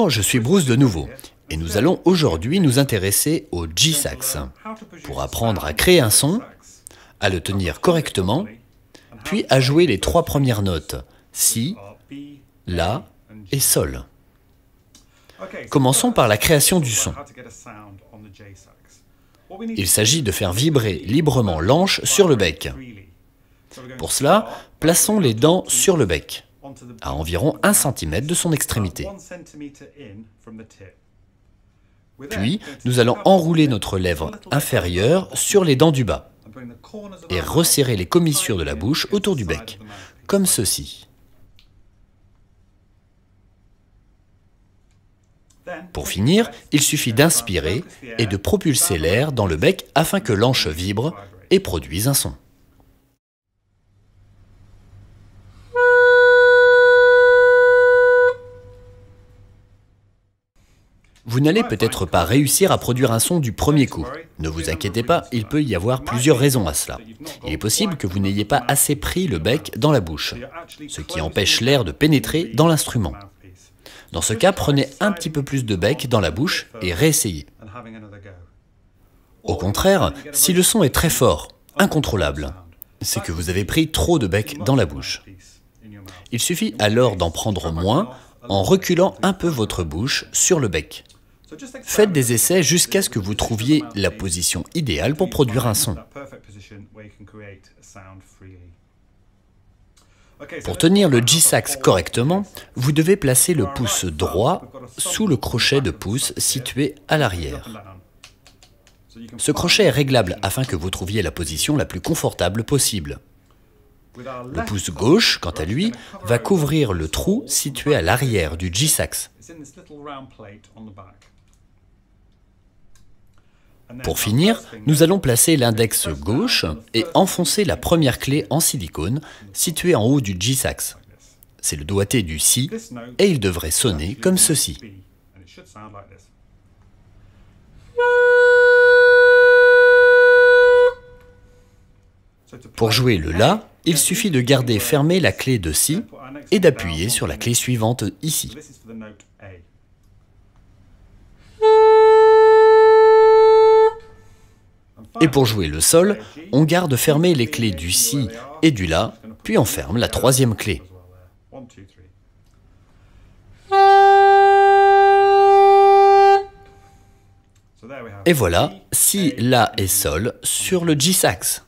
Bonjour, je suis Bruce de nouveau, et nous allons aujourd'hui nous intéresser au G-Sax, pour apprendre à créer un son, à le tenir correctement, puis à jouer les trois premières notes, Si, La et Sol. Commençons par la création du son. Il s'agit de faire vibrer librement l'anche sur le bec. Pour cela, plaçons les dents sur le bec, à environ 1 cm de son extrémité. Puis, nous allons enrouler notre lèvre inférieure sur les dents du bas et resserrer les commissures de la bouche autour du bec, comme ceci. Pour finir, il suffit d'inspirer et de propulser l'air dans le bec afin que l'anche vibre et produise un son. Vous n'allez peut-être pas réussir à produire un son du premier coup. Ne vous inquiétez pas, il peut y avoir plusieurs raisons à cela. Il est possible que vous n'ayez pas assez pris le bec dans la bouche, ce qui empêche l'air de pénétrer dans l'instrument. Dans ce cas, prenez un petit peu plus de bec dans la bouche et réessayez. Au contraire, si le son est très fort, incontrôlable, c'est que vous avez pris trop de bec dans la bouche. Il suffit alors d'en prendre moins en reculant un peu votre bouche sur le bec. Faites des essais jusqu'à ce que vous trouviez la position idéale pour produire un son. Pour tenir le G-Sax correctement, vous devez placer le pouce droit sous le crochet de pouce situé à l'arrière. Ce crochet est réglable afin que vous trouviez la position la plus confortable possible. Le pouce gauche, quant à lui, va couvrir le trou situé à l'arrière du G-Sax. Pour finir, nous allons placer l'index gauche et enfoncer la première clé en silicone située en haut du G-Sax. C'est le doigté du Si et il devrait sonner comme ceci. Pour jouer le La, il suffit de garder fermée la clé de Si et d'appuyer sur la clé suivante ici. Et pour jouer le Sol, on garde fermées les clés du Si et du La, puis on ferme la troisième clé. Et voilà, Si, La et Sol sur le G-Sax.